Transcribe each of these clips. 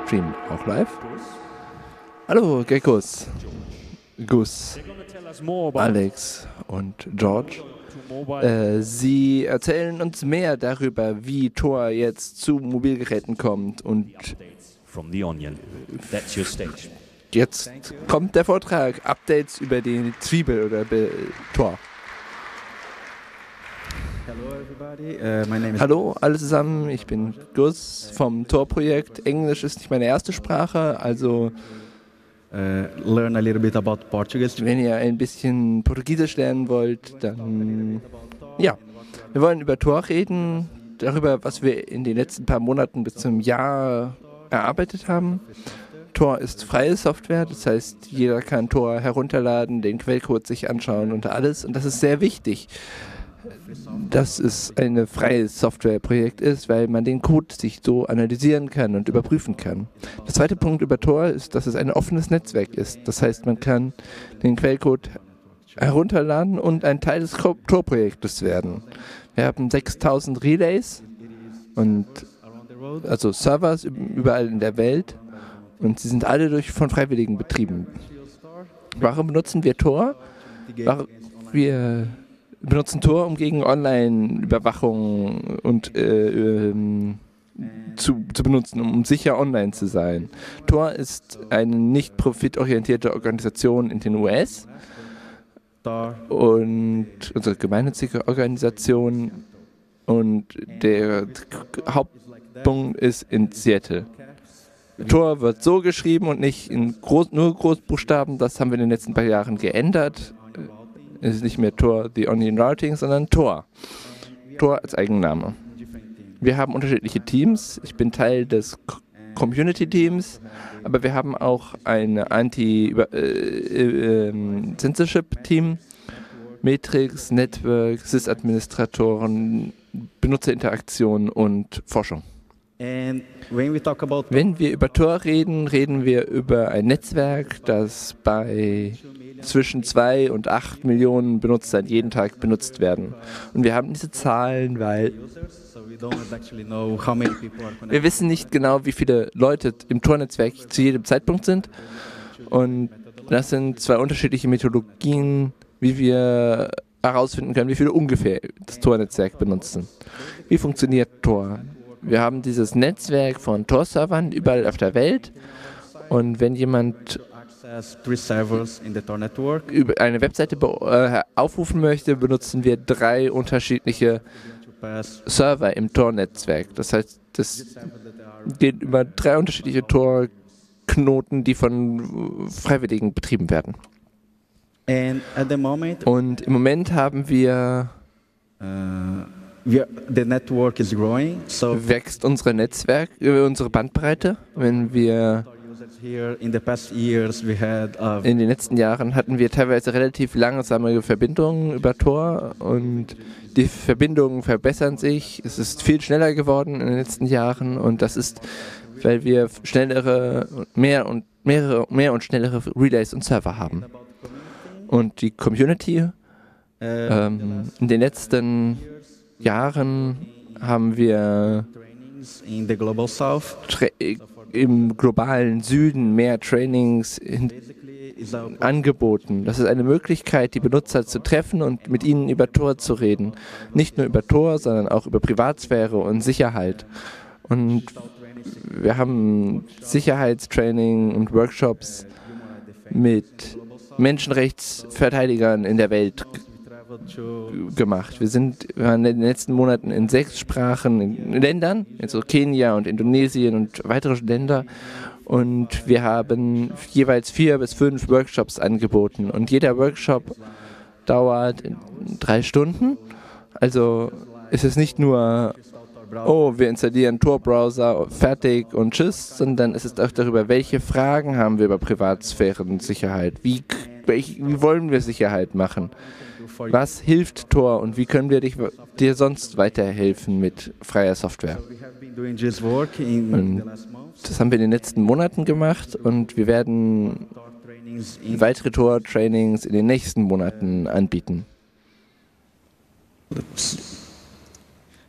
streamen auch live. Hallo Geckos, Gus, Alex und George. Sie erzählen uns mehr darüber, wie Tor jetzt zu Mobilgeräten kommt. Und jetzt kommt der Vortrag, Updates über die Zwiebel oder Tor. Hallo alle zusammen, ich bin Gus vom Tor-Projekt. Englisch ist nicht meine erste Sprache, also learn a little bit about Portuguese. wenn ihr ein bisschen Portugiesisch lernen wollt, dann ja, wir wollen über Tor reden, darüber, was wir in den letzten paar Monaten bis zum Jahr erarbeitet haben. Tor ist freie Software, das heißt, jeder kann Tor herunterladen, den Quellcode sich anschauen und alles, und das ist sehr wichtig, dass es ein freies Softwareprojekt ist, weil man den Code sich so analysieren kann und überprüfen kann. Der zweite Punkt über Tor ist, dass es ein offenes Netzwerk ist. Das heißt, man kann den Quellcode herunterladen und ein Teil des Tor-Projektes werden. Wir haben 6000 Relays, und also Servers überall in der Welt, und sie sind alle von Freiwilligen betrieben. Warum benutzen wir Tor? Wir benutzen Tor, um gegen Online-Überwachung und zu benutzen, um sicher online zu sein. Tor ist eine nicht profitorientierte Organisation in den US und unsere gemeinnützige Organisation, und der Hauptpunkt ist in Seattle. Tor wird so geschrieben und nicht in nur Großbuchstaben, das haben wir in den letzten paar Jahren geändert. Es ist nicht mehr Tor The Onion Routing, sondern Tor. Tor als Eigenname. Wir haben unterschiedliche Teams. Ich bin Teil des Community-Teams, aber wir haben auch ein Anti-Censorship-Team, Matrix, Network, Sys-Administratoren, Benutzerinteraktion und Forschung. Wenn wir über Tor reden, reden wir über ein Netzwerk, das bei zwischen 2 und 8 Millionen Benutzern jeden Tag benutzt werden. Und wir haben diese Zahlen, weil wir wissen nicht genau, wie viele Leute im Tor-Netzwerk zu jedem Zeitpunkt sind. Und das sind zwei unterschiedliche Methodologien, wie wir herausfinden können, wie viele ungefähr das Tor-Netzwerk benutzen. Wie funktioniert Tor? Wir haben dieses Netzwerk von Tor-Servern überall auf der Welt, und wenn jemand über eine Webseite aufrufen möchte, benutzen wir 3 unterschiedliche Server im Tor-Netzwerk. Das heißt, das geht über 3 unterschiedliche Tor-Knoten, die von Freiwilligen betrieben werden. Und im Moment haben wir wächst unser Netzwerk, unsere Bandbreite. Wenn wir in den letzten Jahren hatten wir teilweise relativ langsame Verbindungen über Tor, und die Verbindungen verbessern sich. Es ist viel schneller geworden in den letzten Jahren, und das ist, weil wir mehr und schnellere Relays und Server haben. Und die Community, in den letzten Jahren haben wir im globalen Süden mehr Trainings angeboten. Das ist eine Möglichkeit, die Benutzer zu treffen und mit ihnen über Tor zu reden. Nicht nur über Tor, sondern auch über Privatsphäre und Sicherheit. Und wir haben Sicherheitstraining und Workshops mit Menschenrechtsverteidigern in der Welt gemacht. Wir waren in den letzten Monaten in 6 Sprachen in Ländern, also Kenia und Indonesien und weitere Länder, und wir haben jeweils 4 bis 5 Workshops angeboten, und jeder Workshop dauert 3 Stunden. Also ist es nicht nur, oh, wir installieren Tor-Browser, fertig und tschüss, sondern es ist auch darüber, welche Fragen haben wir über Privatsphären-Sicherheit, wie wollen wir Sicherheit machen, was hilft Tor und wie können wir dir sonst weiterhelfen mit freier Software. Und das haben wir in den letzten Monaten gemacht, und wir werden weitere Tor-Trainings in den nächsten Monaten anbieten.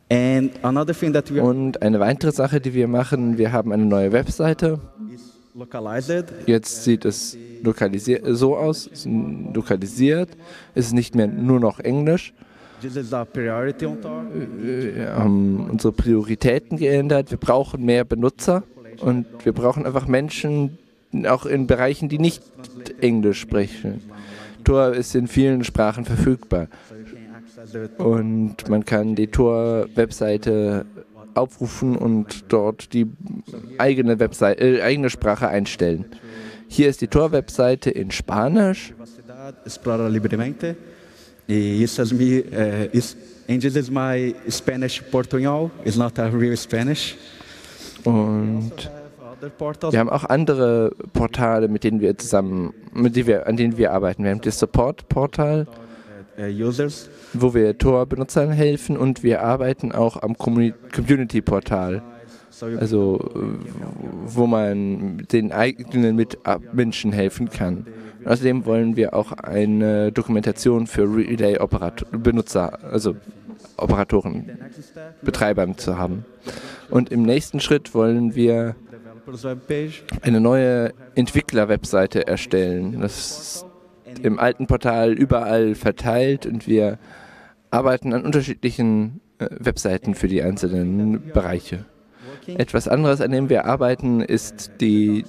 And another thing that we are Und eine weitere Sache, die wir machen, wir haben eine neue Webseite. is localized. Jetzt sieht es so aus, es ist lokalisiert, es ist nicht mehr nur noch Englisch. This is a priority on Tor. Wir haben unsere Prioritäten geändert, wir brauchen mehr Benutzer und wir brauchen einfach Menschen, auch in Bereichen, die nicht Englisch sprechen. Tor ist in vielen Sprachen verfügbar und man kann die Tor-Webseite aufrufen und dort die eigene Sprache einstellen. Hier ist die Tor-Webseite in Spanisch. Explora livremente. E isso and this is my Spanish Portugal. It's not a real Spanish. Und Other portals. wir haben auch andere Portale, an denen wir arbeiten. Wir haben das Support-Portal, Users. wo wir Tor-Benutzern helfen, und wir arbeiten auch am Community-Portal, So you also wo man den eigenen Mitmenschen helfen kann. Außerdem wollen wir auch eine Dokumentation für Relay-Benutzer, also Operatoren, Betreibern zu haben. Und im nächsten Schritt wollen wir developers webpage. eine neue Entwickler-Webseite erstellen. Das ist im alten Portal überall verteilt und wir arbeiten an unterschiedlichen Webseiten für die einzelnen Bereiche. Etwas anderes, an dem wir arbeiten, ist die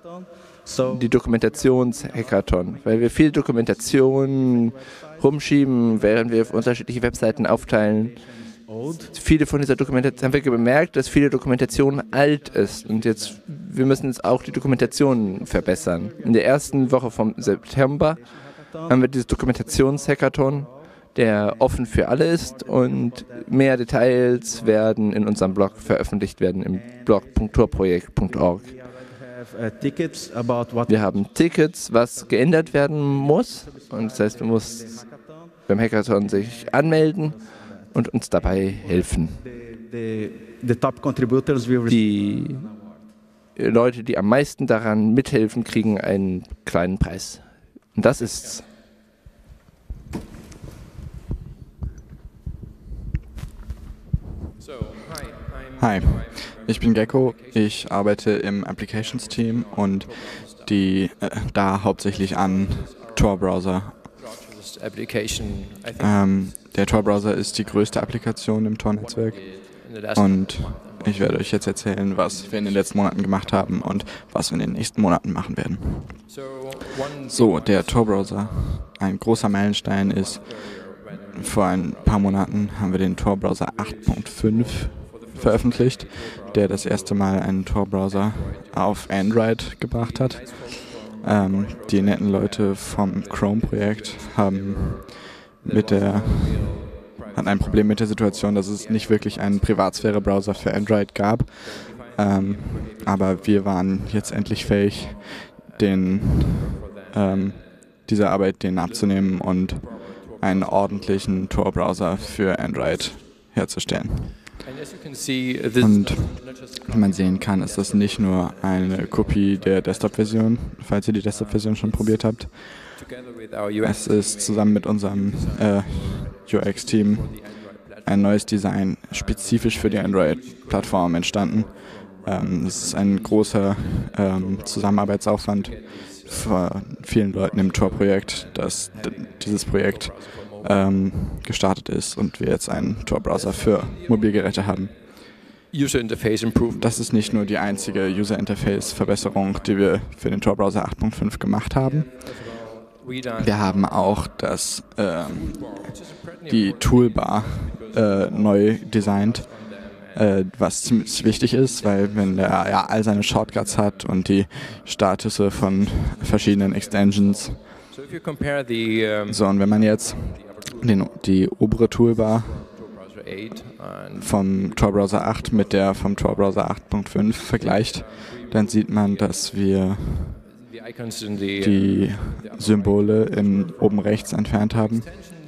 Dokumentations-Hackathon, weil wir viel Dokumentation rumschieben, während wir unterschiedliche Webseiten aufteilen. Viele von dieser Dokumentation haben wir bemerkt, dass viele Dokumentation alt ist und wir müssen jetzt auch die Dokumentation verbessern. In der ersten Woche vom September haben wir dieses Dokumentations-Hackathon, der offen für alle ist, und mehr Details werden in unserem Blog veröffentlicht werden, im blog.torprojekt.org. Wir haben Tickets, was geändert werden muss, und das heißt, man muss beim Hackathon sich anmelden und uns dabei helfen. The top contributors will Die Leute, die am meisten daran mithelfen, kriegen einen kleinen Preis. Und das ist's. Hi, ich bin Gecko. Ich arbeite im Applications-Team und da hauptsächlich an Tor-Browser. Der Tor-Browser ist die größte Applikation im Tor-Netzwerk und ich werde euch jetzt erzählen, was wir in den letzten Monaten gemacht haben und was wir in den nächsten Monaten machen werden. So, der Tor-Browser, ein großer Meilenstein ist, vor ein paar Monaten haben wir den Tor-Browser 8.5 veröffentlicht, der das erste Mal einen Tor-Browser auf Android gebracht hat. Die netten Leute vom Chrome-Projekt hatten ein Problem mit der Situation, dass es nicht wirklich einen Privatsphäre-Browser für Android gab. Aber wir waren jetzt endlich fähig, diese Arbeit denen abzunehmen und einen ordentlichen Tor-Browser für Android herzustellen. Und wie man sehen kann, ist das nicht nur eine Kopie der Desktop-Version, falls ihr die Desktop-Version schon probiert habt. Es ist zusammen mit unserem UX-Team ein neues Design spezifisch für die Android-Plattform entstanden. Es ist ein großer Zusammenarbeitsaufwand von vielen Leuten im Tor-Projekt, dass dieses Projekt gestartet ist und wir jetzt einen Tor-Browser für Mobilgeräte haben. Das ist nicht nur die einzige User-Interface-Verbesserung, die wir für den Tor-Browser 8.5 gemacht haben. Wir haben auch die Toolbar neu designt, was ziemlich wichtig ist, weil wenn der all seine Shortcuts hat und die Statusse von verschiedenen Extensions. So, und wenn man jetzt die obere Toolbar vom Tor-Browser 8 mit der vom Tor-Browser 8.5 vergleicht, dann sieht man, dass wir die Symbole oben rechts entfernt haben.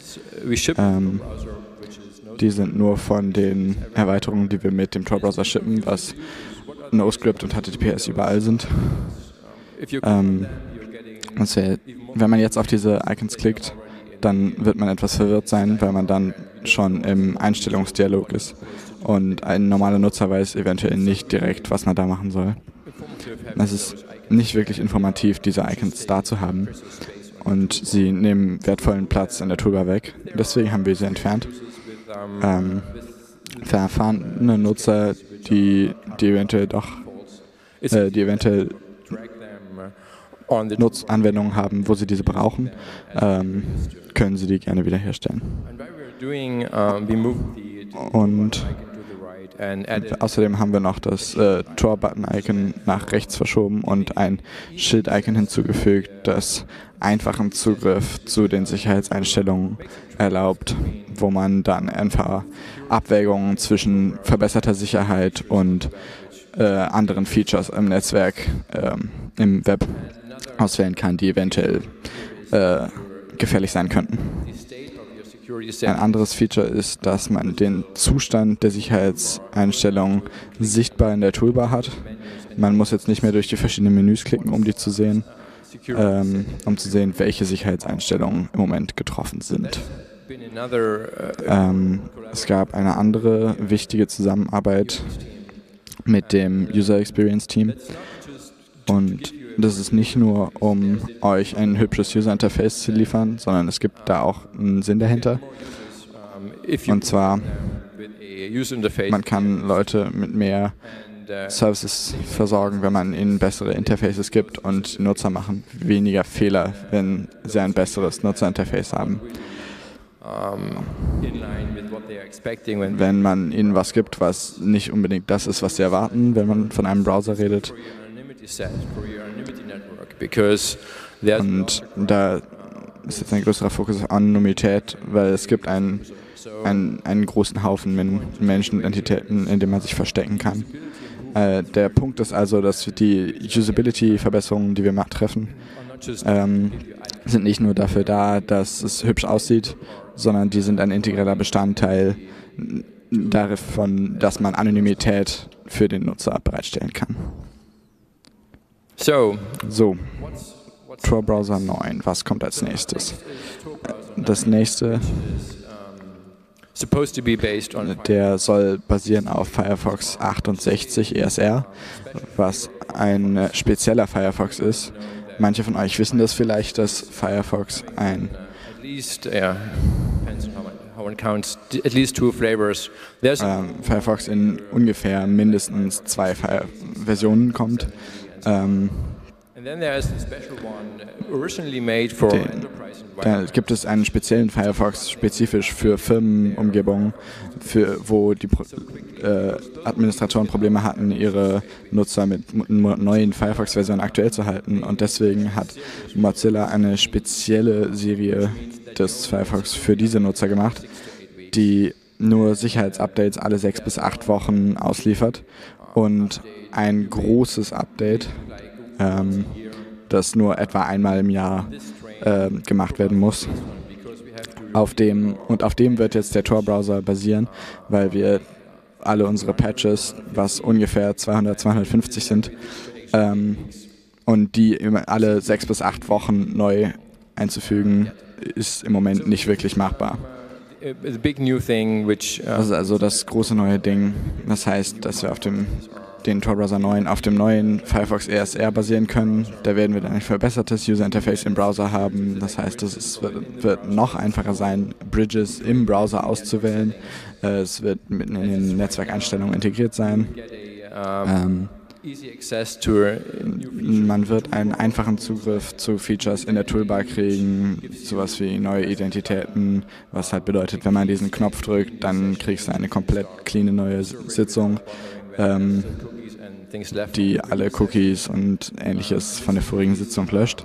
Die sind nur von den Erweiterungen, die wir mit dem Tor-Browser shippen, was NoScript und HTTPS überall sind. Wenn man jetzt auf diese Icons klickt, dann wird man etwas verwirrt sein, weil man dann schon im Einstellungsdialog ist und ein normaler Nutzer weiß eventuell nicht direkt, was man da machen soll. Es ist nicht wirklich informativ, diese Icons da zu haben und sie nehmen wertvollen Platz in der Toolbar weg. Deswegen haben wir sie entfernt. Für erfahrene Nutzer, die eventuell Anwendungen haben, wo sie diese brauchen, können sie die gerne wiederherstellen. Und außerdem haben wir noch das Tor-Button-Icon nach rechts verschoben und ein Schild-Icon hinzugefügt, das einfachen Zugriff zu den Sicherheitseinstellungen erlaubt, wo man dann einfach Abwägungen zwischen verbesserter Sicherheit und anderen Features im Netzwerk, im Web auswählen kann, die eventuell gefährlich sein könnten. Ein anderes Feature ist, dass man den Zustand der Sicherheitseinstellungen sichtbar in der Toolbar hat. Man muss jetzt nicht mehr durch die verschiedenen Menüs klicken, um die zu sehen, um zu sehen, welche Sicherheitseinstellungen im Moment getroffen sind. Es gab eine andere wichtige Zusammenarbeit mit dem User Experience Team. Und das ist nicht nur, um euch ein hübsches User Interface zu liefern, sondern es gibt da auch einen Sinn dahinter. Und zwar, man kann Leute mit mehr Services versorgen, wenn man ihnen bessere Interfaces gibt, und die Nutzer machen weniger Fehler, wenn sie ein besseres Nutzerinterface haben. Wenn man ihnen was gibt, was nicht unbedingt das ist, was sie erwarten, wenn man von einem Browser redet. Und da ist jetzt ein größerer Fokus auf Anonymität, weil es gibt einen großen Haufen Menschenidentitäten, in dem man sich verstecken kann. Der Punkt ist also, dass die Usability-Verbesserungen, die wir treffen, sind nicht nur dafür da, dass es hübsch aussieht, sondern die sind ein integraler Bestandteil davon, dass man Anonymität für den Nutzer bereitstellen kann. So, Tor Browser 9, was kommt als nächstes? Das nächste, der soll basieren auf Firefox 68 ESR, was ein spezieller Firefox ist. Manche von euch wissen das vielleicht, dass Firefox Firefox in ungefähr mindestens 2 Versionen kommt. Da gibt es einen speziellen Firefox spezifisch für Firmenumgebungen, wo die Administratoren Probleme hatten, ihre Nutzer mit neuen Firefox-Versionen aktuell zu halten. Und deswegen hat Mozilla eine spezielle Serie des Firefox für diese Nutzer gemacht, die nur Sicherheitsupdates alle 6 bis 8 Wochen ausliefert und ein großes Update, das nur etwa einmal im Jahr gemacht werden muss. Auf dem wird jetzt der Tor-Browser basieren, weil wir alle unsere Patches, was ungefähr 200, 250 sind, und die alle 6 bis 8 Wochen neu einzufügen, ist im Moment nicht wirklich machbar. Das ist also das große neue Ding. Das heißt, dass wir auf den Tor Browser 9 auf dem neuen Firefox ESR basieren können. Da werden wir dann ein verbessertes User Interface im Browser haben. Das heißt, es wird noch einfacher sein, Bridges im Browser auszuwählen. Es wird mitten in den Netzwerkeinstellungen integriert sein. Man wird einen einfachen Zugriff zu Features in der Toolbar kriegen, sowas wie neue Identitäten, was halt bedeutet, wenn man diesen Knopf drückt, dann kriegst du eine komplett cleane neue Sitzung, die alle Cookies und Ähnliches von der vorigen Sitzung löscht.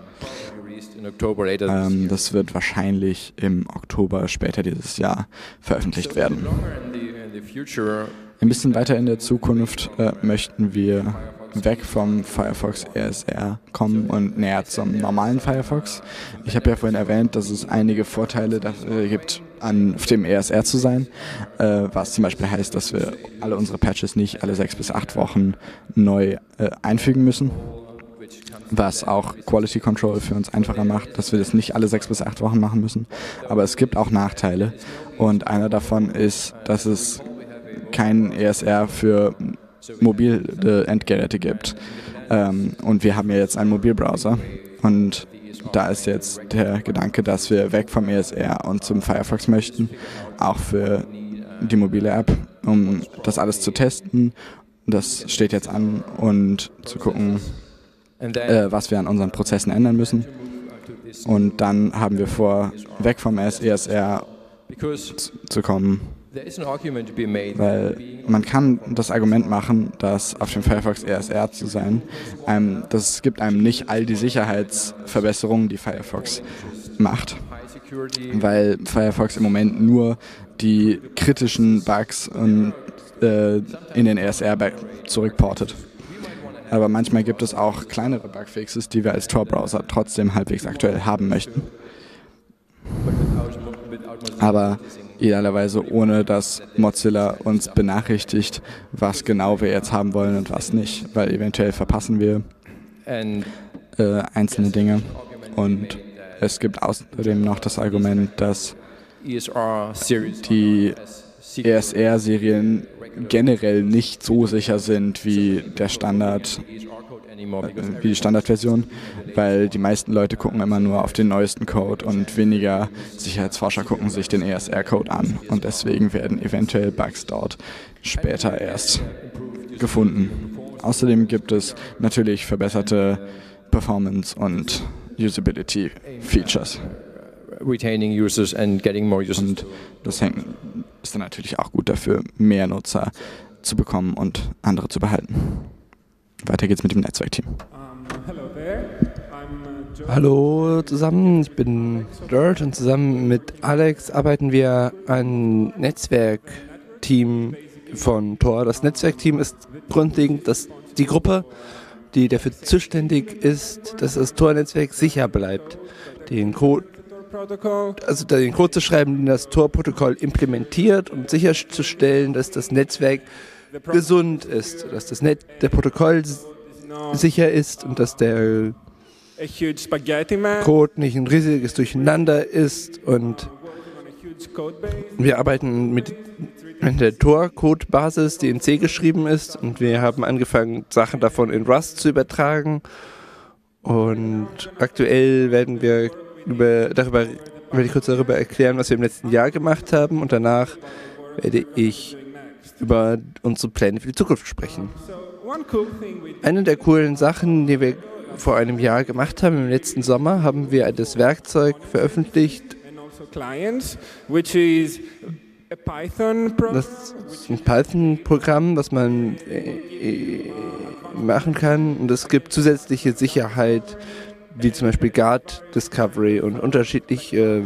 Das wird wahrscheinlich im Oktober später dieses Jahr veröffentlicht werden. Ein bisschen weiter in der Zukunft möchten wir weg vom Firefox ESR kommen und näher zum normalen Firefox. Ich habe ja vorhin erwähnt, dass es einige Vorteile dafür gibt, auf dem ESR zu sein, was zum Beispiel heißt, dass wir alle unsere Patches nicht alle 6 bis 8 Wochen neu einfügen müssen, was auch Quality Control für uns einfacher macht, dass wir das nicht alle 6 bis 8 Wochen machen müssen. Aber es gibt auch Nachteile, Und einer davon ist, dass es kein ESR für mobile Endgeräte gibt. Und wir haben ja jetzt einen Mobilbrowser. Und da ist jetzt der Gedanke, dass wir weg vom ESR und zum Firefox möchten, auch für die mobile App, um das alles zu testen. Das steht jetzt an und zu gucken, was wir an unseren Prozessen ändern müssen. Und dann haben wir vor, weg vom ESR zu kommen. Weil man kann das Argument machen, dass auf dem Firefox ESR zu sein, das gibt einem nicht all die Sicherheitsverbesserungen, die Firefox macht. Weil Firefox im Moment nur die kritischen Bugs in den ESR zurückportet. Aber manchmal gibt es auch kleinere Bugfixes, die wir als Tor-Browser trotzdem halbwegs aktuell haben möchten. Aber idealerweise ohne, dass Mozilla uns benachrichtigt, was genau wir jetzt haben wollen und was nicht, weil eventuell verpassen wir einzelne Dinge. Und es gibt außerdem noch das Argument, dass die ESR-Serien generell nicht so sicher sind wie die Standardversion, weil die meisten Leute gucken immer nur auf den neuesten Code und weniger Sicherheitsforscher gucken sich den ESR-Code an und deswegen werden eventuell Bugs dort später erst gefunden. Außerdem gibt es natürlich verbesserte Performance und Usability Features. Retaining users and getting more users. Und das ist dann natürlich auch gut dafür, mehr Nutzer zu bekommen und andere zu behalten. Weiter geht's mit dem Netzwerkteam. Hallo zusammen, ich bin Dirt und zusammen mit Alex arbeiten wir ein Netzwerkteam von Tor. Das Netzwerkteam ist grundlegend die Gruppe, die dafür zuständig ist, dass das Tor-Netzwerk sicher bleibt. Den Code zu schreiben, den das Tor-Protokoll implementiert, um sicherzustellen, dass das Netzwerk gesund ist, dass der Protokoll sicher ist und dass der Code nicht ein riesiges Durcheinander ist. Und wir arbeiten mit der Tor-Code-Basis, die in C geschrieben ist, und wir haben angefangen, Sachen davon in Rust zu übertragen. Und aktuell werde ich kurz darüber erklären, was wir im letzten Jahr gemacht haben, und danach werde ich über unsere Pläne für die Zukunft sprechen. Eine der coolen Sachen, die wir vor einem Jahr gemacht haben, im letzten Sommer, haben wir das Werkzeug veröffentlicht. Das ist ein Python-Programm, was man machen kann, und es gibt zusätzliche Sicherheit, wie zum Beispiel Guard Discovery und unterschiedliche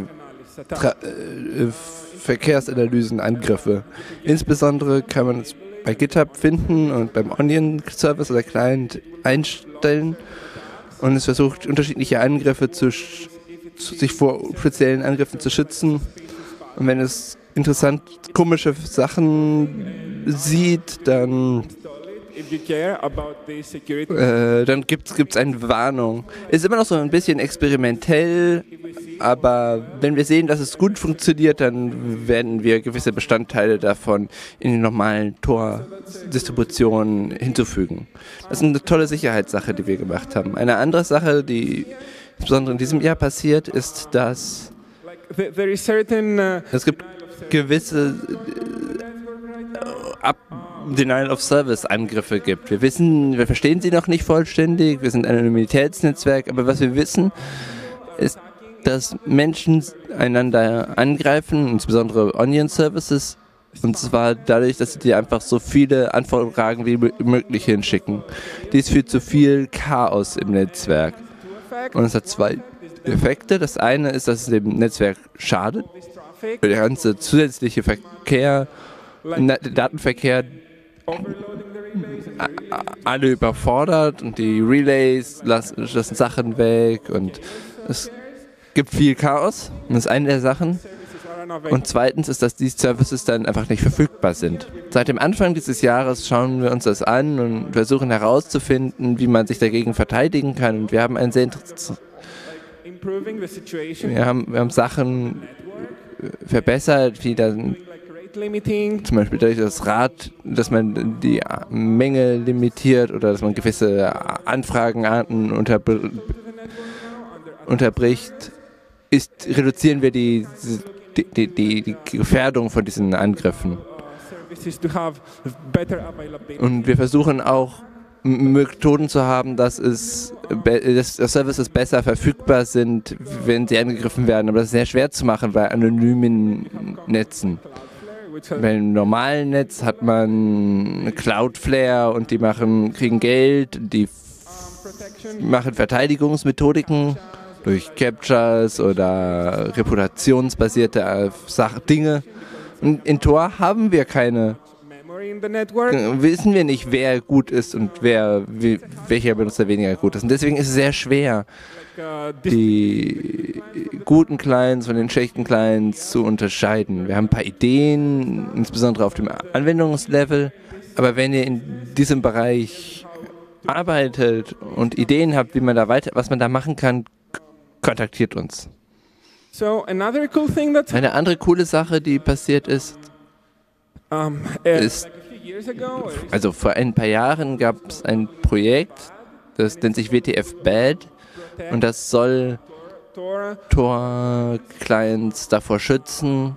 Verkehrsanalysen, Angriffe. Insbesondere kann man es bei GitHub finden und beim Onion-Service oder Client einstellen, und es versucht, unterschiedliche Angriffe sich vor speziellen Angriffen zu schützen. Und wenn es interessant komische Sachen sieht, dann gibt's eine Warnung. Ist immer noch so ein bisschen experimentell, aber wenn wir sehen, dass es gut funktioniert, dann werden wir gewisse Bestandteile davon in die normalen Tor-Distributionen hinzufügen. Das ist eine tolle Sicherheitssache, die wir gemacht haben. Eine andere Sache, die insbesondere in diesem Jahr passiert, ist, dass es gibt gewisse Denial-of-Service-Angriffe gibt. Wir verstehen sie noch nicht vollständig, wir sind ein Anonymitätsnetzwerk, aber was wir wissen, ist, dass Menschen einander angreifen, insbesondere Onion-Services, und zwar dadurch, dass sie dir einfach so viele Anfragen wie möglich hinschicken. Dies führt zu viel Chaos im Netzwerk. Und es hat zwei Effekte. Das eine ist, dass es dem Netzwerk schadet. Der ganze zusätzliche Verkehr, Datenverkehr, alle überfordert, und die Relays lassen Sachen weg, und es gibt viel Chaos. Und das ist eine der Sachen. Und zweitens ist, dass die Services dann einfach nicht verfügbar sind. Seit dem Anfang dieses Jahres schauen wir uns das an und versuchen herauszufinden, wie man sich dagegen verteidigen kann. Und wir haben wir haben Sachen verbessert, wie dann zum Beispiel durch das Rad, dass man die Menge limitiert oder dass man gewisse Anfragenarten unterbricht, reduzieren wir die Gefährdung von diesen Angriffen. Und wir versuchen auch Methoden zu haben, dass Services besser verfügbar sind, wenn sie angegriffen werden. Aber das ist sehr schwer zu machen bei anonymen Netzen. Beim normalen Netz hat man Cloudflare und die kriegen Geld, die machen Verteidigungsmethodiken durch Captchas oder reputationsbasierte Dinge. Und in Tor haben wir wissen wir nicht, wer gut ist und welcher Benutzer weniger gut ist. Und deswegen ist es sehr schwer, die guten Clients von den schlechten Clients zu unterscheiden. Wir haben ein paar Ideen, insbesondere auf dem Anwendungslevel, aber wenn ihr in diesem Bereich arbeitet und Ideen habt, was man da machen kann, kontaktiert uns. Eine andere coole Sache, die passiert ist, also vor ein paar Jahren gab es ein Projekt, das nennt sich WTF-Bad und das soll Tor-Clients davor schützen,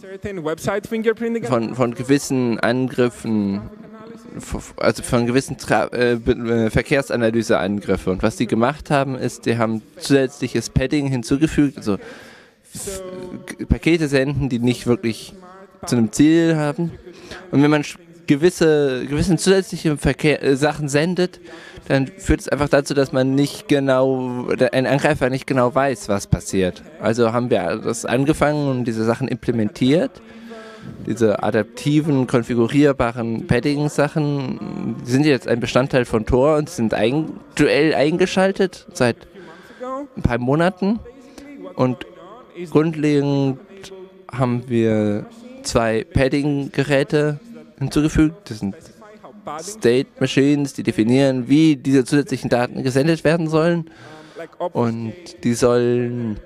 von gewissen Angriffen, also von gewissen Verkehrsanalyse-Angriffen. Und was die gemacht haben, ist, die haben zusätzliches Padding hinzugefügt, also Pakete senden, die nicht wirklich zu einem Ziel haben. Und wenn man gewisse zusätzliche Sachen sendet, dann führt es einfach dazu, dass ein Angreifer nicht genau weiß, was passiert. Also haben wir das angefangen und diese Sachen implementiert. Diese adaptiven, konfigurierbaren Padding-Sachen, die sind jetzt ein Bestandteil von Tor und sind aktuell eingeschaltet seit ein paar Monaten. Und grundlegend haben wir 2 Padding-Geräte hinzugefügt. Das sind State Machines, die definieren, wie diese zusätzlichen Daten gesendet werden sollen. Und die sollen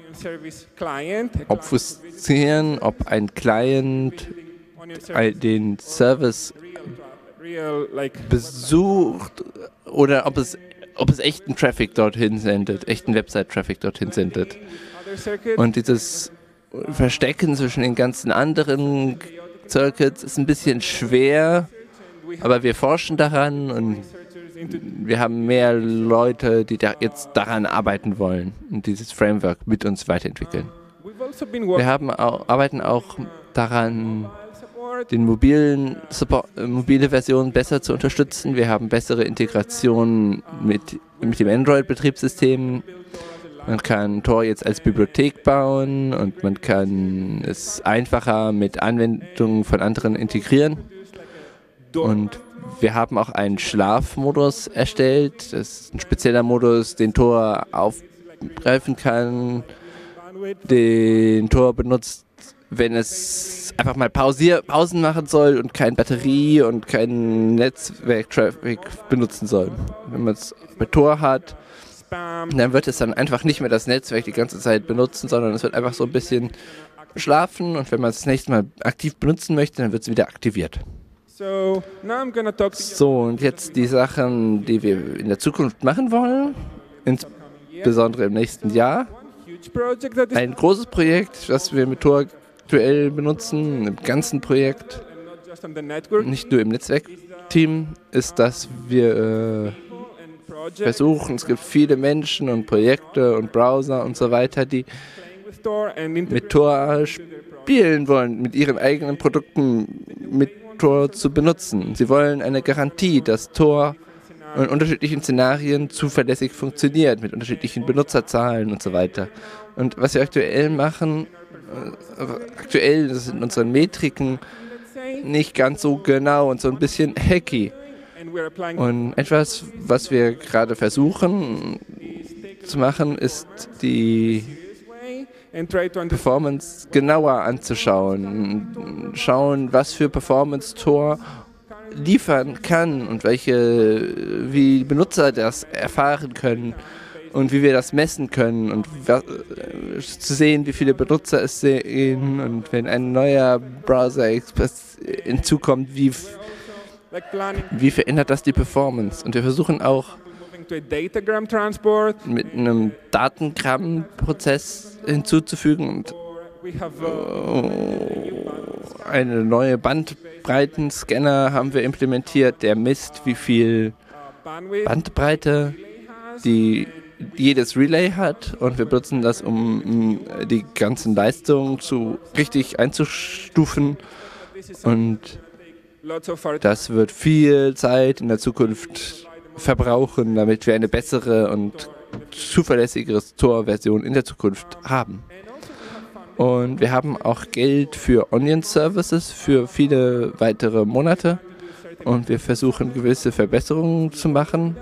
obfuszieren, ob ein Client den Service besucht oder ob es echten Traffic dorthin sendet, echten Website-Traffic dorthin sendet. Und dieses Verstecken zwischen den ganzen anderen Circuits ist ein bisschen schwer, aber wir forschen daran und wir haben mehr Leute, die jetzt daran arbeiten wollen und dieses Framework mit uns weiterentwickeln. Wir arbeiten auch daran, den mobile Version besser zu unterstützen. Wir haben bessere Integrationen mit dem Android-Betriebssystem. Man kann Tor jetzt als Bibliothek bauen und man kann es einfacher mit Anwendungen von anderen integrieren. Und wir haben auch einen Schlafmodus erstellt. Das ist ein spezieller Modus, den Tor aufgreifen kann, den Tor benutzt, wenn es einfach mal Pausen machen soll und keine Batterie und keinen Netzwerk-Traffic benutzen soll. Wenn man es mit Tor hat, dann wird es dann einfach nicht mehr das Netzwerk die ganze Zeit benutzen, sondern es wird einfach so ein bisschen schlafen und wenn man es das nächste Mal aktiv benutzen möchte, dann wird es wieder aktiviert. So, und jetzt die Sachen, die wir in der Zukunft machen wollen, insbesondere im nächsten Jahr. Ein großes Projekt, das wir mit Tor aktuell benutzen, im ganzen Projekt, nicht nur im Netzwerkteam, ist, dass wir versuchen, es gibt viele Menschen und Projekte und Browser und so weiter, die mit Tor spielen wollen, mit ihren eigenen Produkten mit Tor zu benutzen. Sie wollen eine Garantie, dass Tor in unterschiedlichen Szenarien zuverlässig funktioniert, mit unterschiedlichen Benutzerzahlen und so weiter. Und was wir aktuell machen, sind unsere Metriken nicht ganz so genau und so ein bisschen hacky. Und etwas, was wir gerade versuchen zu machen, ist die Performance genauer anzuschauen. Schauen, was für Performance Tor liefern kann und wie Benutzer das erfahren können und wie wir das messen können und zu sehen, wie viele Benutzer es sehen und wenn ein neuer Browser hinzukommt, wie verändert das die Performance. Und wir versuchen auch mit einem Datengramm-Prozess hinzuzufügen und eine neue Bandbreitenscanner haben wir implementiert, der misst, wie viel Bandbreite jedes Relay hat, und wir benutzen das, um die ganzen Leistungen richtig einzustufen, und das wird viel Zeit in der Zukunft verbrauchen, damit wir eine bessere und zuverlässigere Tor-Version in der Zukunft haben. Und wir haben auch Geld für Onion Services für viele weitere Monate, und wir versuchen gewisse Verbesserungen zu machen.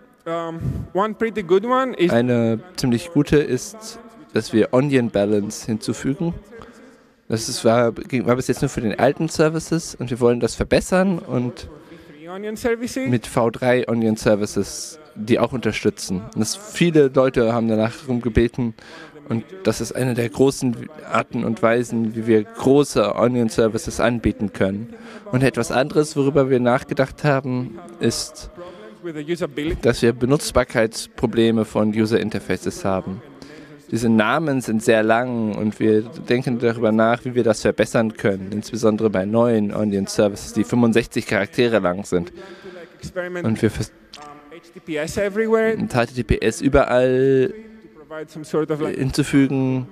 Eine ziemlich gute ist, dass wir Onion Balance hinzufügen. Das war bis jetzt nur für den alten Services, und wir wollen das verbessern und mit V3 Onion Services die auch unterstützen. Viele Leute haben danach darum gebeten, und das ist eine der großen Arten und Weisen, wie wir große Onion Services anbieten können. Und etwas anderes, worüber wir nachgedacht haben, ist, dass wir Benutzbarkeitsprobleme von User Interfaces haben. Diese Namen sind sehr lang, und wir denken darüber nach, wie wir das verbessern können, insbesondere bei neuen Onion Services, die 65 Charaktere lang sind. Und wir HTTPS überall hinzufügen,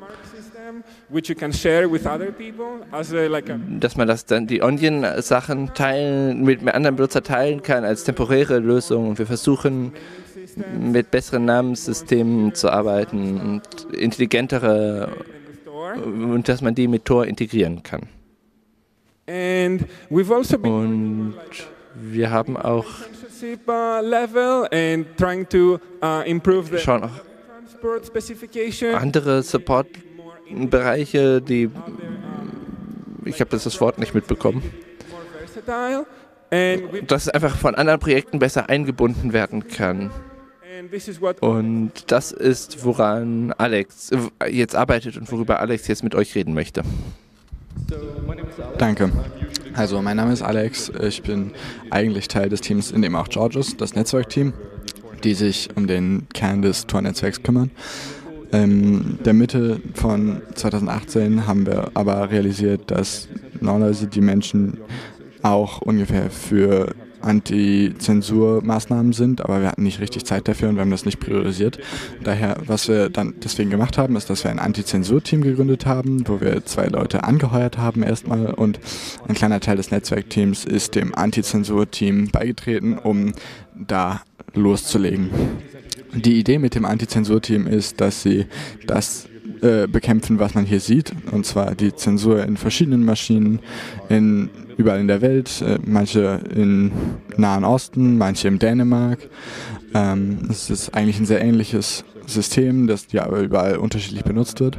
dass man die Onion-Sachen mit anderen Benutzern teilen kann als temporäre Lösung. Und wir versuchen, mit besseren Namenssystemen zu arbeiten und intelligentere, und dass man die mit Tor integrieren kann. Und wir haben auch schauen auch andere Support-Bereiche, ich habe das Wort nicht mitbekommen, dass es einfach von anderen Projekten besser eingebunden werden kann. Und das ist, woran Alex jetzt arbeitet und worüber Alex jetzt mit euch reden möchte. Danke. Also, mein Name ist Alex. Ich bin eigentlich Teil des Teams, in dem auch George ist, das Netzwerkteam, die sich um den Kern des Tor-Netzwerks kümmern. Der Mitte von 2018 haben wir aber realisiert, dass normalerweise die Menschen auch ungefähr für Anti-Zensur-Maßnahmen sind, aber wir hatten nicht richtig Zeit dafür und wir haben das nicht priorisiert. Daher, was wir dann deswegen gemacht haben, ist, dass wir ein Anti-Zensur-Team gegründet haben, wo wir 2 Leute angeheuert haben erstmal, und ein kleiner Teil des Netzwerkteams ist dem Anti-Zensur-Team beigetreten, um da loszulegen. Die Idee mit dem Anti-Zensur-Team ist, dass sie das bekämpfen, was man hier sieht, und zwar die Zensur in verschiedenen Maschinen, überall in der Welt, manche im Nahen Osten, manche in Dänemark. Es ist eigentlich ein sehr ähnliches System, das ja aber überall unterschiedlich benutzt wird.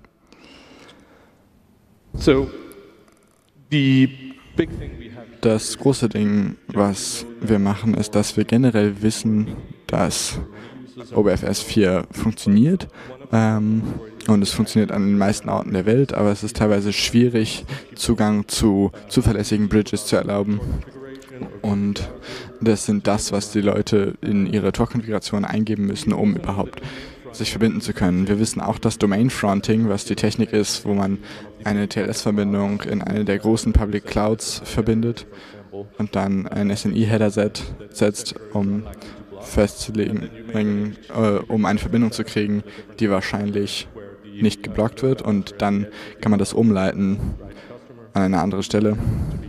Das große Ding, was wir machen, ist, dass wir generell wissen, dass OBFS 4 funktioniert. Und es funktioniert an den meisten Orten der Welt, aber es ist teilweise schwierig, Zugang zu zuverlässigen Bridges zu erlauben. Und das sind das, was die Leute in ihre Tor-Konfiguration eingeben müssen, um überhaupt sich verbinden zu können. Wir wissen auch, dass Domain Fronting, was die Technik ist, wo man eine TLS-Verbindung in eine der großen Public Clouds verbindet und dann ein SNI-Header setzt, um festzulegen, um eine Verbindung zu kriegen, die wahrscheinlich nicht geblockt wird, und dann kann man das umleiten an eine andere Stelle,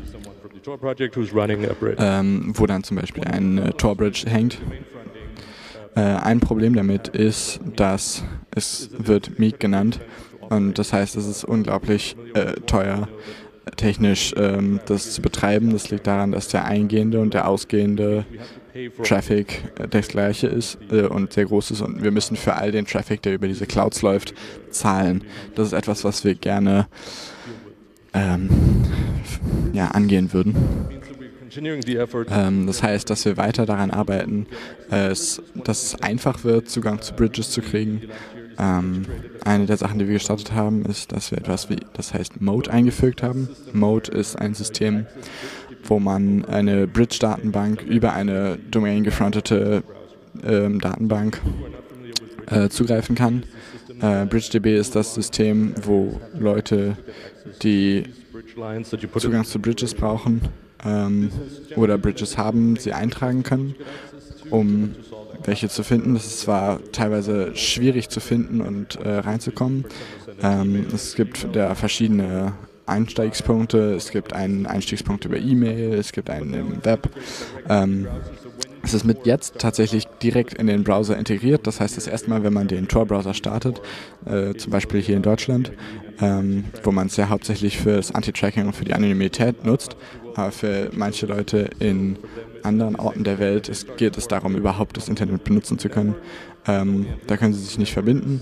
wo dann zum Beispiel ein Tor-Bridge hängt. Ein Problem damit ist, dass es wird Meek genannt, und das heißt, es ist unglaublich teuer, technisch das zu betreiben. Das liegt daran, dass der eingehende und der ausgehende Traffic das gleiche ist und sehr groß ist, und wir müssen für all den Traffic, der über diese Clouds läuft, zahlen. Das ist etwas, was wir gerne angehen würden. Das heißt, dass wir weiter daran arbeiten, dass es einfach wird, Zugang zu Bridges zu kriegen. Eine der Sachen, die wir gestartet haben, ist, dass wir etwas wie, das heißt Mode eingefügt haben. Mode ist ein System, wo man eine Bridge-Datenbank über eine domain-gefrontete Datenbank zugreifen kann. BridgeDB ist das System, wo Leute, die Zugang zu Bridges brauchen oder Bridges haben, sie eintragen können, um welche zu finden. Das ist zwar teilweise schwierig zu finden und reinzukommen. Es gibt da verschiedene Einstiegspunkte. Es gibt einen Einstiegspunkt über E-Mail, es gibt einen im Web. Es ist mit jetzt tatsächlich direkt in den Browser integriert. Das heißt, das erste Mal, wenn man den Tor-Browser startet, zum Beispiel hier in Deutschland, wo man es ja hauptsächlich für das Anti-Tracking und für die Anonymität nutzt, aber für manche Leute in anderen Orten der Welt geht es darum, überhaupt das Internet benutzen zu können. Da können sie sich nicht verbinden.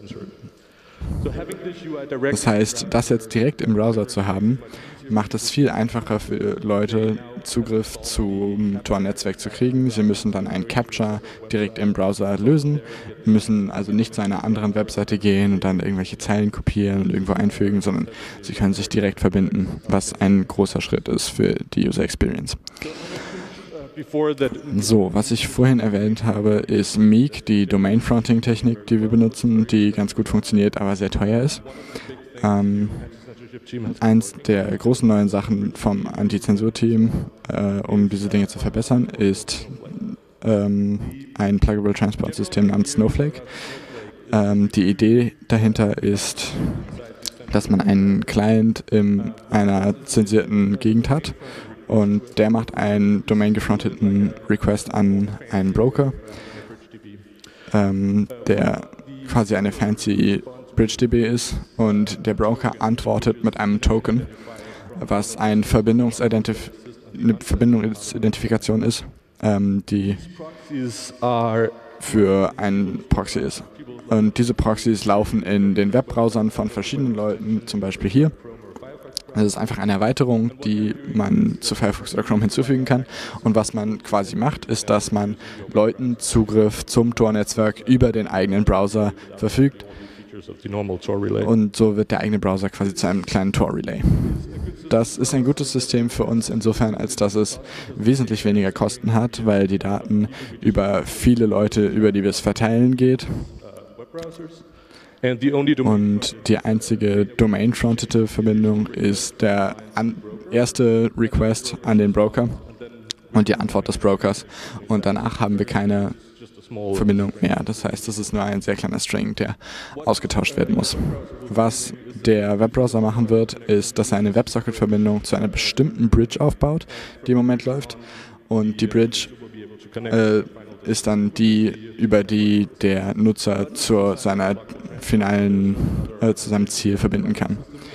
Das heißt, das jetzt direkt im Browser zu haben, macht es viel einfacher für Leute, Zugriff zum Tor-Netzwerk zu kriegen. Sie müssen dann ein Captcha direkt im Browser lösen, müssen also nicht zu einer anderen Webseite gehen und dann irgendwelche Zeilen kopieren und irgendwo einfügen, sondern sie können sich direkt verbinden, was ein großer Schritt ist für die User Experience. So, was ich vorhin erwähnt habe, ist Meek, die Domain-Fronting-Technik, die wir benutzen, die ganz gut funktioniert, aber sehr teuer ist. Eins der großen neuen Sachen vom Anti-Zensur-Team, um diese Dinge zu verbessern, ist ein Pluggable Transport-System namens Snowflake. Die Idee dahinter ist, dass man einen Client in einer zensierten Gegend hat und der macht einen domain-gefronteten Request an einen Broker, der quasi eine fancy BridgeDB ist, und der Broker antwortet mit einem Token, was eine Verbindungsidentifikation ist, die für einen Proxy ist. Und diese Proxys laufen in den Webbrowsern von verschiedenen Leuten, zum Beispiel hier. Das ist einfach eine Erweiterung, die man zu Firefox oder Chrome hinzufügen kann. Und was man quasi macht, ist, dass man Leuten Zugriff zum Tor-Netzwerk über den eigenen Browser verfügt. Und so wird der eigene Browser quasi zu einem kleinen Tor-Relay. Das ist ein gutes System für uns insofern, als dass es wesentlich weniger Kosten hat, weil die Daten über viele Leute, über die wir es verteilen, geht. Und die einzige domain-frontete Verbindung ist der erste Request an den Broker und die Antwort des Brokers. Und danach haben wir keine Verbindung mehr. Das heißt, das ist nur ein sehr kleiner String, der ausgetauscht werden muss. Was der Webbrowser machen wird, ist, dass er eine WebSocket-Verbindung zu einer bestimmten Bridge aufbaut, die im Moment läuft. Und die Bridge ist dann die, über die der Nutzer zu seinem Ziel verbinden kann.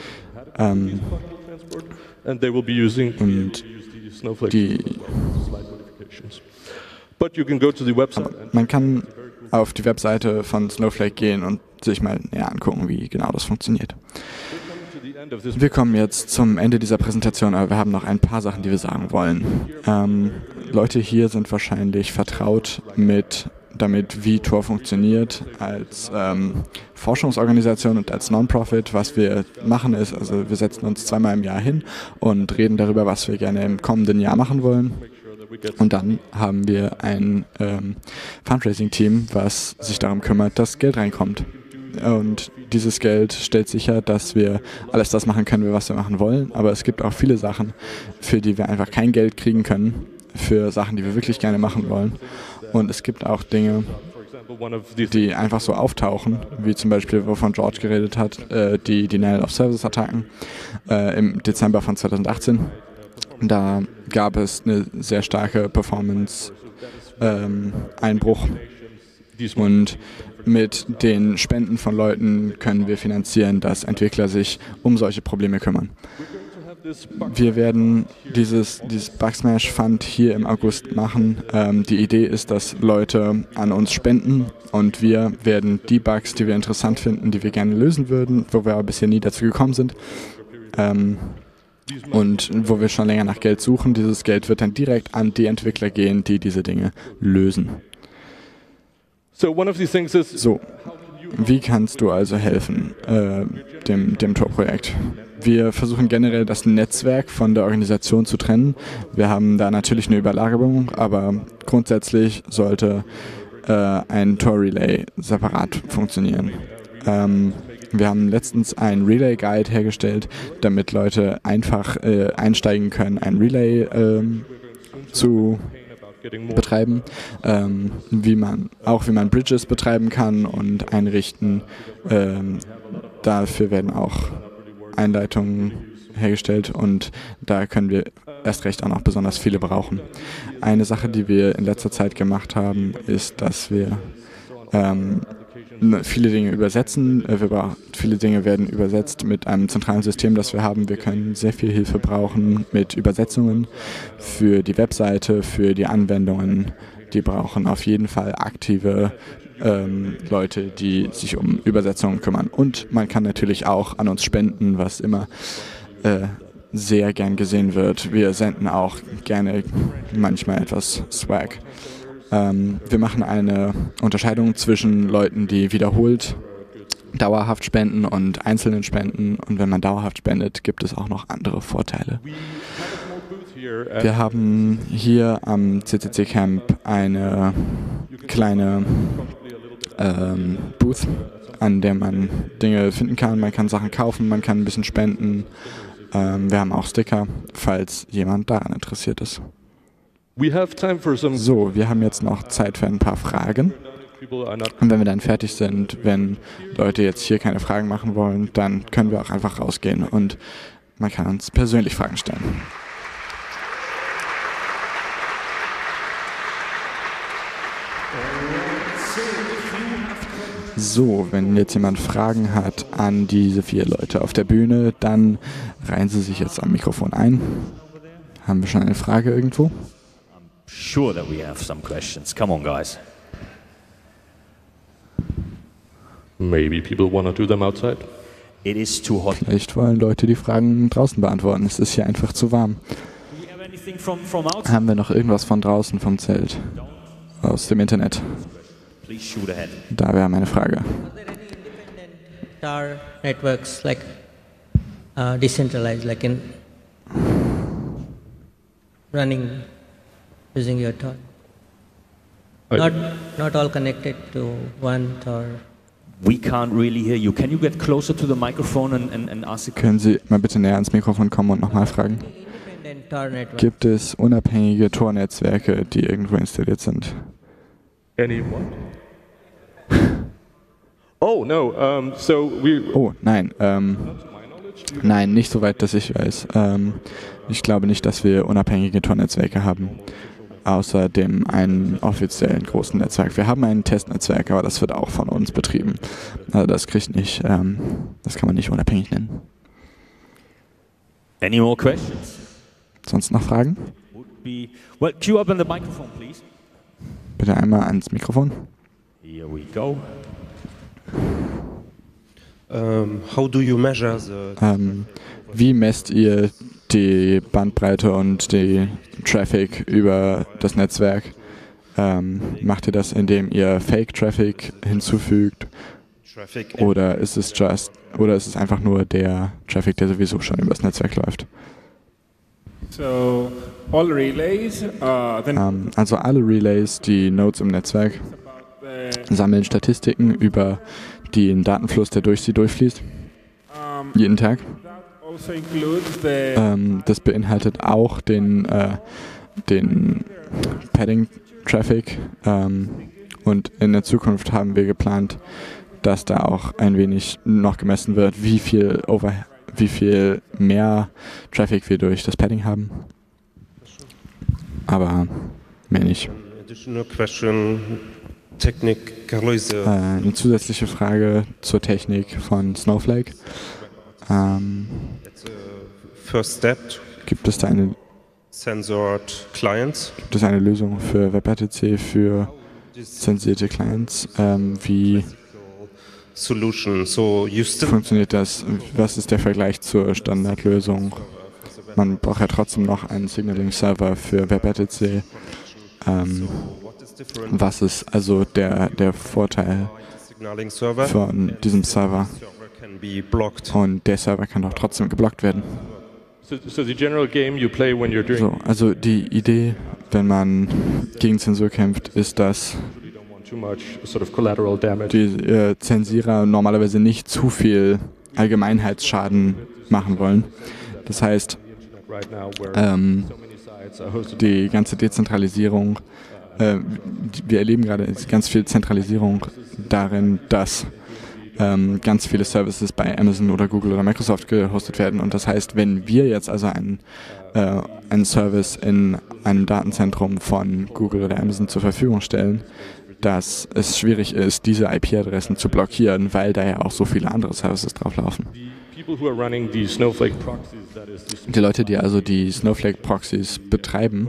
Man kann auf die Webseite von Snowflake gehen und sich mal näher angucken, wie genau das funktioniert. Wir kommen jetzt zum Ende dieser Präsentation, aber wir haben noch ein paar Sachen, die wir sagen wollen. Leute hier sind wahrscheinlich vertraut damit, wie Tor funktioniert als Forschungsorganisation und als Non-Profit. Was wir machen ist, also wir setzen uns zweimal im Jahr hin und reden darüber, was wir gerne im kommenden Jahr machen wollen. Und dann haben wir ein Fundraising-Team, was sich darum kümmert, dass Geld reinkommt. Und dieses Geld stellt sicher, dass wir alles das machen können, was wir machen wollen. Aber es gibt auch viele Sachen, für die wir einfach kein Geld kriegen können, für Sachen, die wir wirklich gerne machen wollen. Und es gibt auch Dinge, die einfach so auftauchen, wie zum Beispiel, wovon George geredet hat, die Denial-of-Service-Attacken im Dezember von 2018. Da gab es eine sehr starke Performance-Einbruch. Und mit den Spenden von Leuten können wir finanzieren, dass Entwickler sich um solche Probleme kümmern. Wir werden dieses Bugsmash Fund hier im August machen. Die Idee ist, dass Leute an uns spenden und wir werden die Bugs, die wir interessant finden, die wir gerne lösen würden, wo wir aber bisher nie dazu gekommen sind, und wo wir schon länger nach Geld suchen. Dieses Geld wird dann direkt an die Entwickler gehen, die diese Dinge lösen. So, wie kannst du also helfen dem Tor-Projekt? Wir versuchen generell das Netzwerk von der Organisation zu trennen. Wir haben da natürlich eine Überlagerung, aber grundsätzlich sollte ein Tor-Relay separat funktionieren. Wir haben letztens einen Relay-Guide hergestellt, damit Leute einfach einsteigen können, ein Relay zu betreiben, wie man Bridges betreiben kann und einrichten. Dafür werden auch Einleitungen hergestellt und da können wir erst recht auch noch besonders viele brauchen. Eine Sache, die wir in letzter Zeit gemacht haben, ist, dass wir viele Dinge übersetzen. Viele Dinge werden übersetzt mit einem zentralen System, das wir haben. Wir können sehr viel Hilfe brauchen mit Übersetzungen für die Webseite, für die Anwendungen. Die brauchen auf jeden Fall aktive Leute, die sich um Übersetzungen kümmern. Und man kann natürlich auch an uns spenden, was immer sehr gern gesehen wird. Wir senden auch gerne manchmal etwas Swag. Wir machen eine Unterscheidung zwischen Leuten, die wiederholt dauerhaft spenden und einzelnen spenden. Und wenn man dauerhaft spendet, gibt es auch noch andere Vorteile. Wir haben hier am CCC Camp eine kleine Booth, an der man Dinge finden kann. Man kann Sachen kaufen, man kann ein bisschen spenden. Wir haben auch Sticker, falls jemand daran interessiert ist. So, wir haben jetzt noch Zeit für ein paar Fragen. Und wenn wir dann fertig sind, wenn Leute jetzt hier keine Fragen machen wollen, dann können wir auch einfach rausgehen und man kann uns persönlich Fragen stellen. So, wenn jetzt jemand Fragen hat an diese 4 Leute auf der Bühne, dann reihen sie sich jetzt am Mikrofon ein. Haben wir schon eine Frage irgendwo? Sure that we have some questions. Come on, guys. Maybe people want to do them outside. It is too hot. Vielleicht wollen Leute die Fragen draußen beantworten. Es ist hier einfach zu warm. Do we have anything from outside? Haben wir noch irgendwas von draußen vom Zelt? Aus dem Internet? Please shoot ahead. Da wäre meine Frage. Are there any independent Tor networks like decentralized, like in running using your Tor? Not all connected to one Tor. We can't really hear you. Can you get closer to the microphone and ask a Können Sie mal bitte näher ans Mikrofon kommen und nochmal fragen? Independent Tor networks. Gibt es unabhängige Tor-Netzwerke, die irgendwo installiert sind? Anyone? Oh, no. Oh, nein. Nein, nicht so weit, dass ich weiß. Ich glaube nicht, dass wir unabhängige Tor-Netzwerke haben. Außer dem einen offiziellen großen Netzwerk. Wir haben ein Testnetzwerk, aber das wird auch von uns betrieben. Also das kriegt nicht, das kann man nicht unabhängig nennen. Any more questions? Sonst noch Fragen? Well, queue up in the microphone, please. Bitte einmal ans Mikrofon. Here we go. How do you measure the Wie messt ihr die Bandbreite und die Traffic über das Netzwerk? Macht ihr das, indem ihr Fake-Traffic hinzufügt? traffic? Oder ist es einfach nur der Traffic, der sowieso schon über das Netzwerk läuft? So all relays, Also alle Relays, die Nodes im Netzwerk, sammeln Statistiken über den Datenfluss, der durch sie durchfließt, jeden Tag. also includes the Das beinhaltet auch den Padding-Traffic und in der Zukunft haben wir geplant, dass da auch ein wenig noch gemessen wird, wie viel mehr Traffic wir durch das Padding haben. Aber mehr nicht. Additional question, technique, Carlos. Eine zusätzliche Frage zur Technik von Snowflake. First step, Gibt es da eine clients. Lösung für WebRTC für zensierte Clients? Wie Solution. So you still funktioniert das? Was ist der Vergleich zur Standardlösung? man braucht ja trotzdem noch einen Signaling-Server für WebRTC. Was ist also der Vorteil von diesem Server? Und der Server kann doch trotzdem geblockt werden. So, also die Idee, wenn man gegen Zensur kämpft, ist, dass die Zensierer normalerweise nicht zu viel Allgemeinheitsschaden machen wollen. Das heißt, die ganze Dezentralisierung, wir erleben gerade ganz viel Zentralisierung darin, dass ganz viele Services bei Amazon oder Google oder Microsoft gehostet werden. Und das heißt, wenn wir jetzt also einen Service in einem Datenzentrum von Google oder Amazon zur Verfügung stellen, dass es schwierig ist, diese IP-Adressen zu blockieren, weil da ja auch so viele andere Services drauf laufen. Die Leute, die also die Snowflake-Proxys betreiben,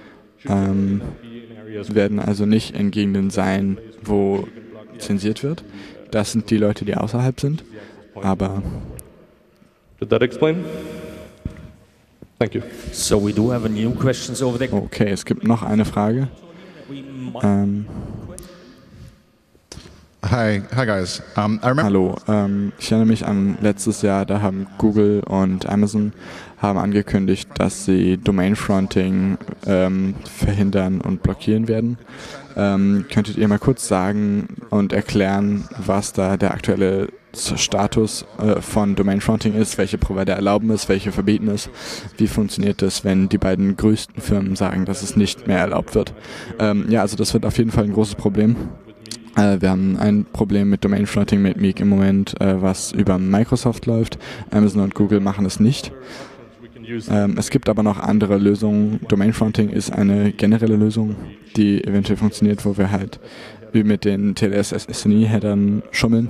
werden also nicht in Gegenden sein, wo zensiert wird. Das sind die Leute, die außerhalb sind, aber... Did that explain? Thank you. So we do have new questions over there. Okay, es gibt noch eine Frage. Hi guys. I remember. Hallo, ich erinnere mich an letztes Jahr, da haben Google und Amazon angekündigt, dass sie Domain-Fronting verhindern und blockieren werden. Könntet ihr mal kurz sagen und erklären, was da der aktuelle Status von Domain-Fronting ist, welche Provider erlauben es, welche verbieten es? Wie funktioniert das, wenn die beiden größten Firmen sagen, dass es nicht mehr erlaubt wird? Ja, also das wird auf jeden Fall ein großes Problem. Wir haben ein Problem mit Domain-Fronting mit Meek im Moment, was über Microsoft läuft. Amazon und Google machen es nicht. Es gibt aber noch andere Lösungen. Domain-Fronting ist eine generelle Lösung, die eventuell funktioniert, wo wir halt wie mit den TLS-SNI-Headern schummeln.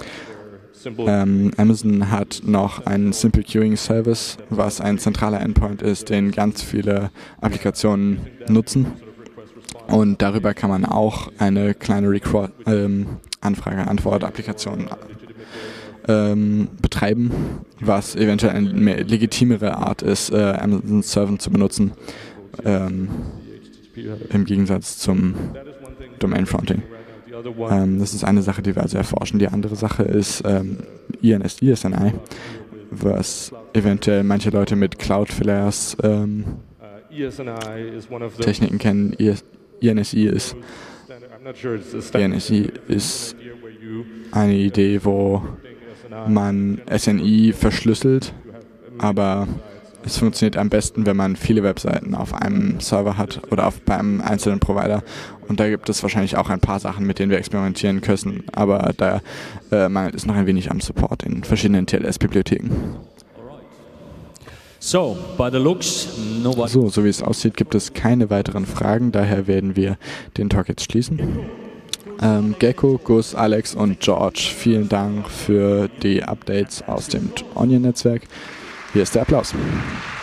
Amazon hat noch einen Simple Queuing Service, was ein zentraler Endpoint ist, den ganz viele Applikationen nutzen. Und darüber kann man auch eine kleine Anfrage-Antwort-Applikation betreiben, was eventuell eine mehr legitimere Art ist, Amazon Server zu benutzen, im Gegensatz zum Domain-Fronting. Das ist eine Sache, die wir also erforschen. Die andere Sache ist ESNI, was eventuell manche Leute mit Cloudflares Techniken kennen. ENSI ist eine Idee, wo man SNI verschlüsselt, aber es funktioniert am besten, wenn man viele Webseiten auf einem Server hat oder bei einem einzelnen Provider. Und da gibt es wahrscheinlich auch ein paar Sachen, mit denen wir experimentieren können, aber da mangelt es noch ein wenig am Support in verschiedenen TLS-Bibliotheken. So wie es aussieht, gibt es keine weiteren Fragen, daher werden wir den Talk jetzt schließen. Gecko, Gus, Alex und George, vielen Dank für die Updates aus dem Onion-Netzwerk. Hier ist der Applaus.